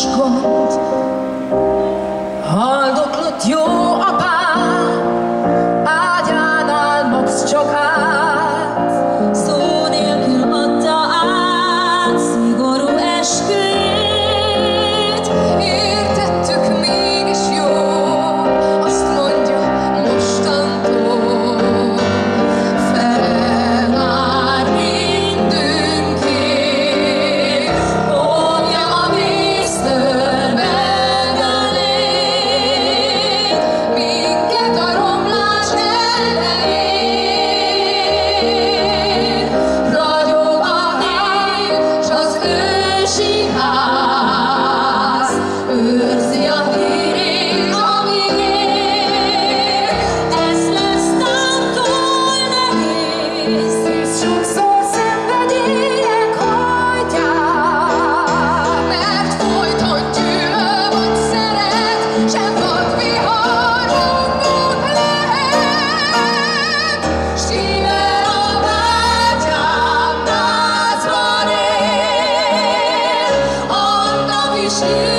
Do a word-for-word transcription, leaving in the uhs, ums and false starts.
nincs gond. Haldoklott jó apám, ágyánál max csak át, szó nélkül adta át szigorú esküjét. Értettük, mégis jó, azt mondja mostantól, feláll mindünkért, vonja a víztől megelét, minket a romlás elején. Ragyog a nép, s az ősi ház, őrzi a hírét, amíg él. Ez lesz nem túl nehéz, hisz sokszor szenvedélyek hajtják, mert folyton gyűlöl vagy szeret, sem vadvihar rombot lehet. Stimmel a bátyám, Nászban él, annak is